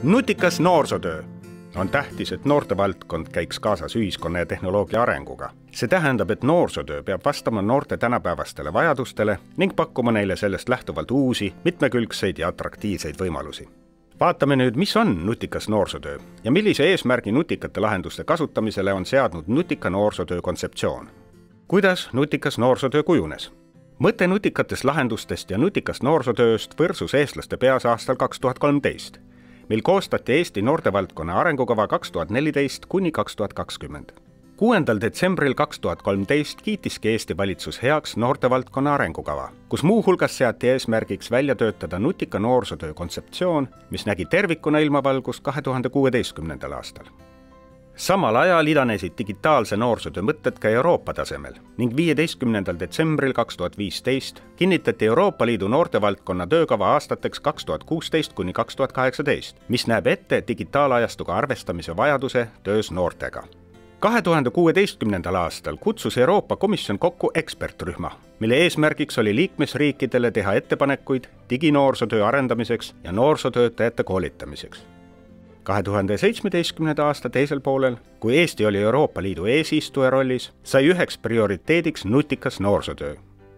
Nutikas noorsootöö. On tähtis, et noortevaldkond käiks kaasas ühiskonna ja tehnoloogia arenguga. See tähendab, et noorsootöö peab vastama noorte tänapäevastele vajadustele ning pakkuma neile sellest lähtuvalt uusi, mitmekülgseid ja atraktiivseid võimalusi. Vaatame nüüd, mis on nutikas noorsootöö ja millise eesmärgi nutikate lahenduste kasutamisele on seadnud nutika noorsootöö kontseptsioon. Kuidas nutikas noorsootöö kujunes? Mõte nutikatest lahendustest ja nutikast noorsootööst võrsus eestlaste peas aastal 2013, mil koostati Eesti noortevaldkonna arengukava 2014–2020. 6. detsembril 2013 kiitiski Eesti valitsus heaks noortevaldkonna arengukava, kus muu hulgas seati eesmärgiks välja töötada nutika noorsootöö kontseptsioon, mis nägi tervikuna ilmavalgust 2016. aastal. Samal ajal idanesid digitaalse noorsootöö mõtted ka Euroopa tasemel ning 15. detsembril 2015 kinnitati Euroopa Liidu noortevaldkonna töökava aastateks 2016–2018, mis näeb ette digitaalajastuga arvestamise vajaduse töös noortega. 2016. aastal kutsus Euroopa Komisjon kokku ekspertrühma, mille eesmärgiks oli liikmesriikidele teha ettepanekuid diginoorsootöö arendamiseks ja noorsootöötajate koolitamiseks. 2017. aasta teisel poolel, kui Eesti oli Euroopa Liidu eesistuja rollis, sai üheks prioriteediks nutikas noorsootöö.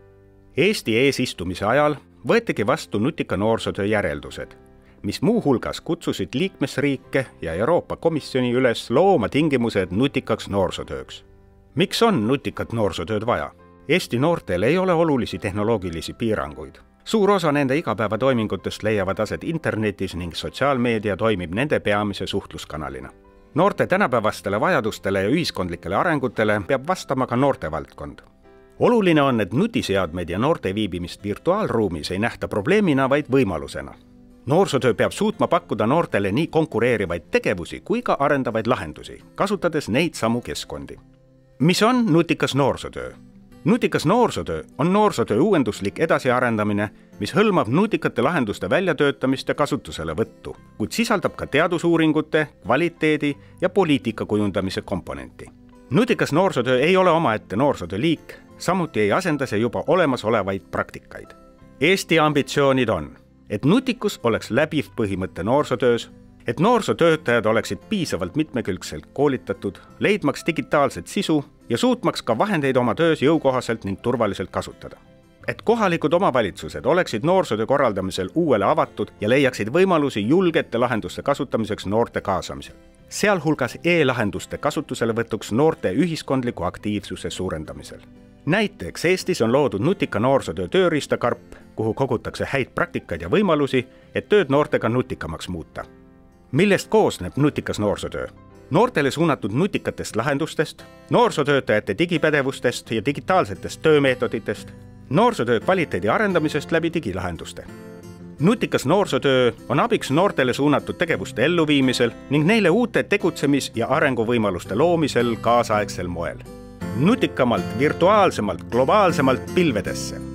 Eesti eesistumise ajal võetigi vastu nutika noorsootöö järeldused, mis muu hulgas kutsusid liikmesriike ja Euroopa Komisjoni üles looma tingimused nutikaks noorsootööks. Miks on nutikat noorsootööd vaja? Eesti noortel ei ole olulisi tehnoloogilisi piiranguid. Suur osa nende igapäevatoimingutest leiavad aset internetis ning sotsiaalmeedia toimib nende peamise suhtluskanalina. Noorte tänapäevastele vajadustele ja ühiskondlikele arengutele peab vastama ka noortevaldkond. Oluline on, et nutiseadmed ja noorte viibimist virtuaalruumis ei nähta probleemina, vaid võimalusena. Noorsootöö peab suutma pakkuda noortele nii konkureerivaid tegevusi kui ka arendavaid lahendusi, kasutades neid samu keskkondi. Mis on nutikas noorsootöö? Nutikas noorsootöö on noorsootöö uuenduslik edasiarendamine, mis hõlmab nutikate lahenduste väljatöötamist ja kasutuselevõttu, kuid sisaldab ka teadusuuringute, kvaliteedi ja poliitika kujundamise komponenti. Nutikas noorsootöö ei ole omaette noorsootöö liik, samuti ei asenda see juba olemasolevaid praktikaid. Eesti ambitsioonid on, et nutikus oleks läbiv põhimõte noorsootöös, et noorsootöötajad oleksid piisavalt mitmekülgselt koolitatud, leidmaks digitaalset sisu ja suutmaks ka vahendeid oma töös jõukohaselt ning turvaliselt kasutada. Et kohalikud omavalitsused oleksid noorsootöö korraldamisel uuele avatud ja leiaksid võimalusi julgete lahenduste kasutamiseks noorte kaasamisel, sealhulgas e-lahenduste kasutuselevõtuks noorte ühiskondliku aktiivsuse suurendamisel. Näiteks Eestis on loodud nutika noorsootöö tööriistakarp, kuhu kogutakse häid praktikaid ja võimalusi, et tööd noortega nutikamaks muuta. Millest koosneb nutikas noorsootöö? Noortele suunatud nutikatest lahendustest, noorsootöötajate digipädevustest ja digitaalsetest töömeetoditest, noorsootöö kvaliteedi arendamisest läbi digilahenduste. Nutikas noorsootöö on abiks noortele suunatud tegevuste elluviimisel ning neile uute tegutsemis- ja arenguvõimaluste loomisel kaasaegsel moel. Nutikamalt, virtuaalsemalt, globaalsemalt pilvedesse.